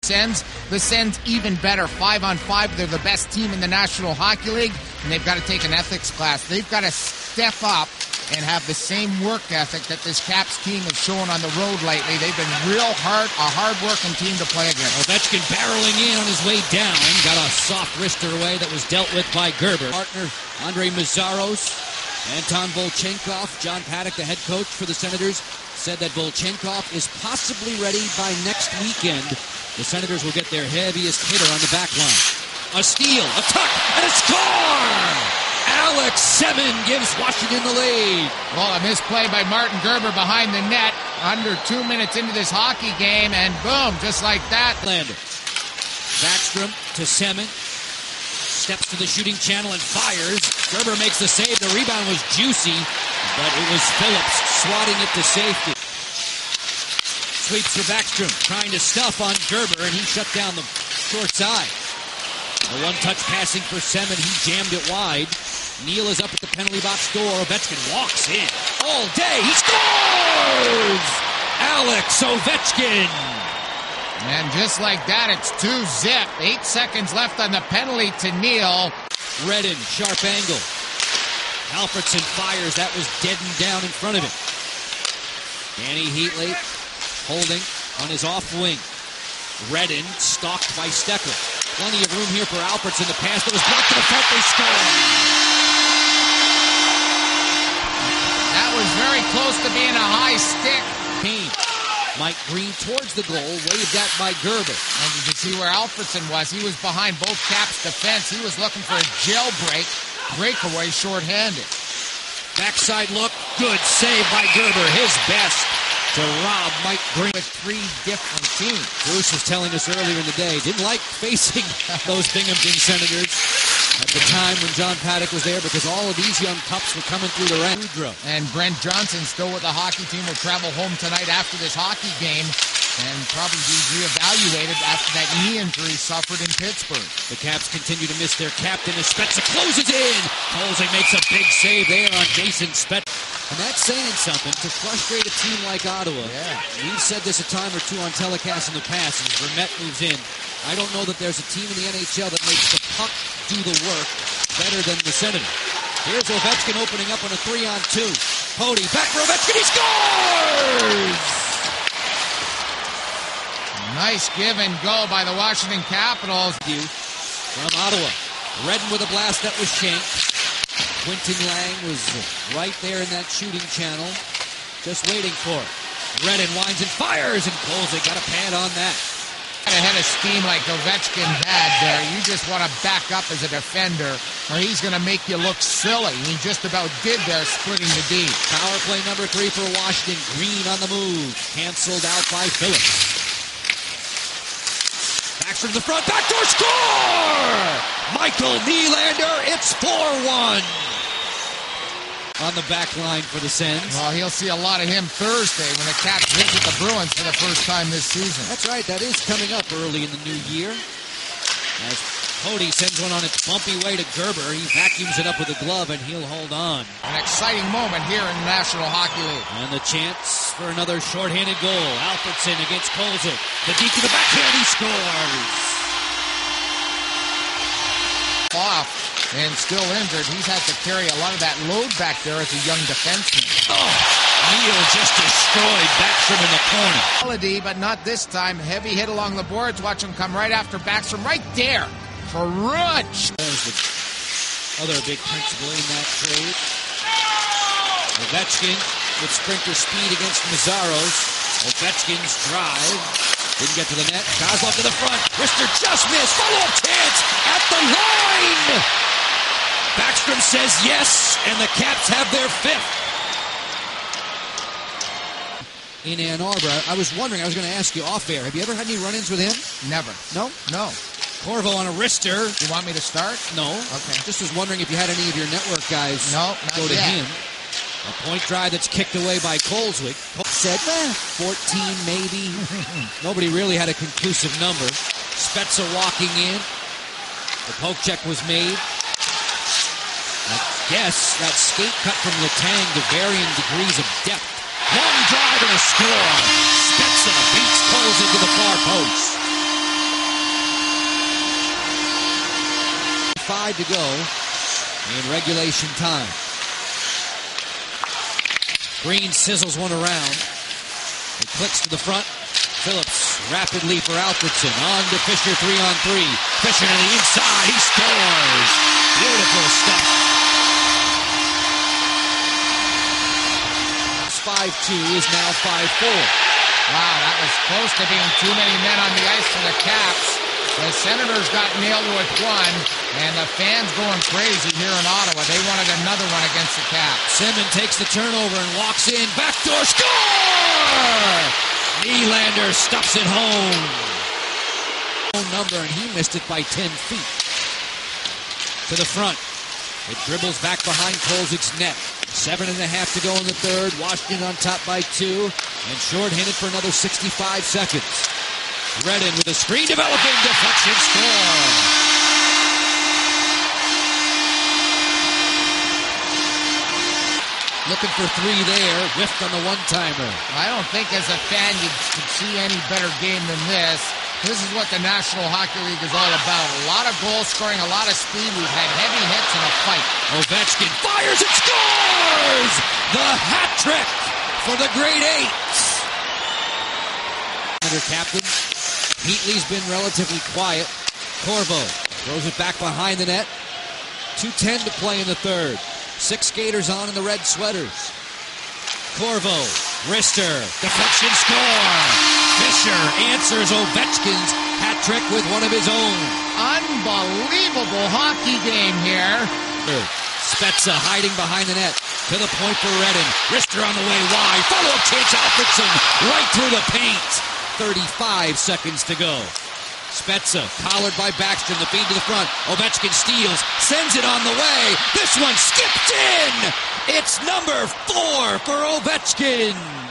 Sens. The Sens even better. 5-on-5. They're the best team in the National Hockey League, and they've got to take an ethics class. They've got to step up and have the same work ethic that this Caps team has shown on the road lately. They've been a hard-working team to play against. Ovechkin barreling in on his way down. Got a soft wrister away that was dealt with by Gerber. Partner, Andre Meszaros, Anton Volchenkov. John Paddock, the head coach for the Senators, said that Volchenkov is possibly ready by next weekend. The Senators will get their heaviest hitter on the back line. A steal, a tuck, and a score! Alex Semin gives Washington the lead. Well, a misplay by Martin Gerber behind the net. Under 2 minutes into this hockey game, and boom, just like that. Lander. Backstrom to Semin. Steps to the shooting channel and fires. Gerber makes the save. The rebound was juicy, but it was Phillips swatting it to safety. Sweeps for Backstrom, trying to stuff on Gerber, and he shut down the short side. A one-touch passing for Semin. He jammed it wide. Neal is up at the penalty box door. Ovechkin walks in all day. He scores! Alex Ovechkin! And just like that, it's 2-zip. 8 seconds left on the penalty to Neal. Redden, sharp angle. Alfredsson fires. That was deadened down in front of him. Danny Heatley holding on his off wing. Redden stalked by Steckler. Plenty of room here for Alfredsson. The pass that was blocked to the front. They score. That was very close to being a high stick. Kane. Mike Green towards the goal, waved at by Gerber. And you can see where Alfredsson was. He was behind both Caps' defense. He was looking for a jailbreak. Breakaway shorthanded. Backside look. Good save by Gerber. His best to rob Mike Green. With 3 different teams. Bruce was telling us earlier in the day, didn't like facing those Binghamton Senators at the time when John Paddock was there because all of these young pups were coming through the ranks. And Brent Johnson, still with the hockey team, will travel home tonight after this hockey game and probably be reevaluated after that knee injury suffered in Pittsburgh. The Caps continue to miss their captain as Spezza closes in. Colsey makes a big save there on Jason Spezza. And that's saying something to frustrate a team like Ottawa. Yeah. We've said this a time or two on telecast in the past as Vermette moves in. I don't know that there's a team in the NHL that makes the puck do the work better than the Senators. Here's Ovechkin opening up on a 3-on-2. Pody back for Ovechkin. He scores! Nice give and go by the Washington Capitals. From Ottawa. Redden with a blast that was shanked. Quinton Lang was right there in that shooting channel, just waiting for it. Redden winds and fires, and Colsey got a pad on that. A head of steam like Ovechkin had there. You just want to back up as a defender, or he's going to make you look silly. He just about did there, splitting the D. Power play number 3 for Washington. Green on the move. Canceled out by Phillips. Back from the front. Backdoor score! Michael Nylander. It's 4-1. On the back line for the Sens. Well, he'll see a lot of him Thursday when the Caps visit the Bruins for the first time this season. That's right. That is coming up early in the new year. As Pody sends one on its bumpy way to Gerber. He vacuums it up with a glove, and he'll hold on. An exciting moment here in the National Hockey League. And the chance for another shorthanded goal. Alfredsson against Colsey. The deep to the backhand. He scores. Off and still injured. He's had to carry a lot of that load back there as a young defenseman. Oh, Neal just destroyed Backstrom in the corner. Melody, but not this time. Heavy hit along the boards. Watch him come right after Backstrom. Right there for Rutsch. There's the other big principle in that trade. Ovechkin with sprinter speed against Meszaros. Ovechkin's drive. Didn't get to the net. Kozlov to the front. Wrister just missed. Follow-up chance at the line. Backstrom says yes, and the Caps have their 5th. In Ann Arbor, I was wondering, I was going to ask you off air, have you ever had any run-ins with him? Never. No? No. Corvo on a wrister. You want me to start? No. Okay. Just was wondering if you had any of your network guys go to him. A point drive that's kicked away by Coleswick. Said, 14 maybe. Nobody really had a conclusive number. Spezza walking in. The poke check was made. I guess that skate cut from Letang to varying degrees of depth. Long drive and a score. Spezza beats Coleswick to the far post. to go in regulation time. Green sizzles one around. It clicks to the front. Phillips rapidly for Alfredson. On to Fisher, 3-on-3. Fisher to the inside. He scores. Beautiful stuff. 5-2 is now 5-4. Wow, that was close to being too many men on the ice for the Caps. The Senators got nailed with one, and the fans going crazy here in Ottawa. They wanted another one against the Caps. Simmons takes the turnover and walks in. Backdoor score! Nylander stuffs it home. Number, and he missed it by 10 feet. To the front. It dribbles back behind Kolzig's net. 7.5 to go in the third. Washington on top by 2. And shorthanded for another 65 seconds. Redden with a screen developing. Deflection score. Looking for 3 there. Whiffed on the one-timer. I don't think as a fan you could see any better game than this. This is what the National Hockey League is all about. A lot of goal scoring, a lot of speed. We've had heavy hits and a fight. Ovechkin fires and scores! The hat trick for the Great Eights. Under captain, Heatley's been relatively quiet. Corvo throws it back behind the net. 2:10 to play in the third. 6 skaters on in the red sweaters. Corvo, wrister, deflection score. Fisher answers Ovechkin's hat trick with one of his own. Unbelievable hockey game here. Spezza hiding behind the net. To the point for Redden. Wrister on the way wide. Follow-up chance, Alfredson. Right through the paint. 35 seconds to go. Spezza collared by Backstrom. The feed to the front. Ovechkin steals. Sends it on the way. This one skipped in. It's number 4 for Ovechkin.